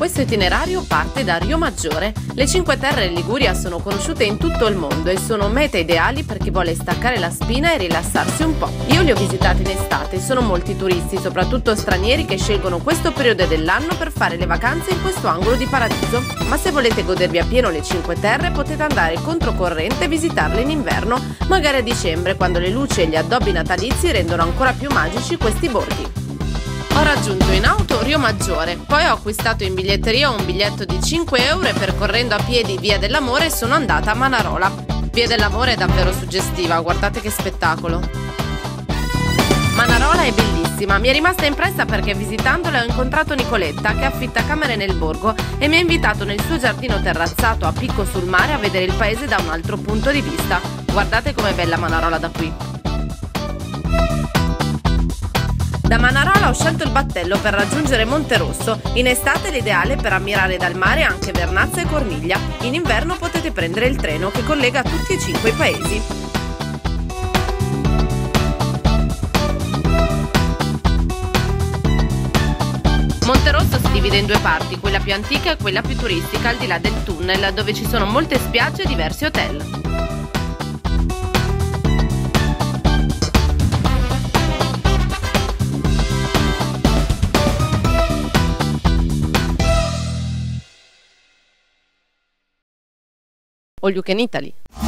Questo itinerario parte da Rio Maggiore. Le Cinque Terre in Liguria sono conosciute in tutto il mondo e sono mete ideali per chi vuole staccare la spina e rilassarsi un po'. Io li ho visitati in estate e sono molti turisti, soprattutto stranieri, che scelgono questo periodo dell'anno per fare le vacanze in questo angolo di paradiso. Ma se volete godervi appieno le Cinque Terre, potete andare controcorrente e visitarle in inverno, magari a dicembre, quando le luci e gli addobbi natalizi rendono ancora più magici questi borghi. Ho raggiunto in auto Rio Maggiore, poi ho acquistato in biglietteria un biglietto di 5 euro e percorrendo a piedi Via dell'Amore sono andata a Manarola. Via dell'Amore è davvero suggestiva, guardate che spettacolo. Manarola è bellissima, mi è rimasta impressa perché visitandola ho incontrato Nicoletta che affitta camere nel borgo e mi ha invitato nel suo giardino terrazzato a picco sul mare a vedere il paese da un altro punto di vista. Guardate com'è bella Manarola da qui. Da Manarola ho scelto il battello per raggiungere Monterosso. In estate è l'ideale per ammirare dal mare anche Vernazza e Corniglia. In inverno potete prendere il treno che collega tutti e 5 i paesi. Monterosso si divide in due parti, quella più antica e quella più turistica al di là del tunnel, dove ci sono molte spiagge e diversi hotel. All you can Italy.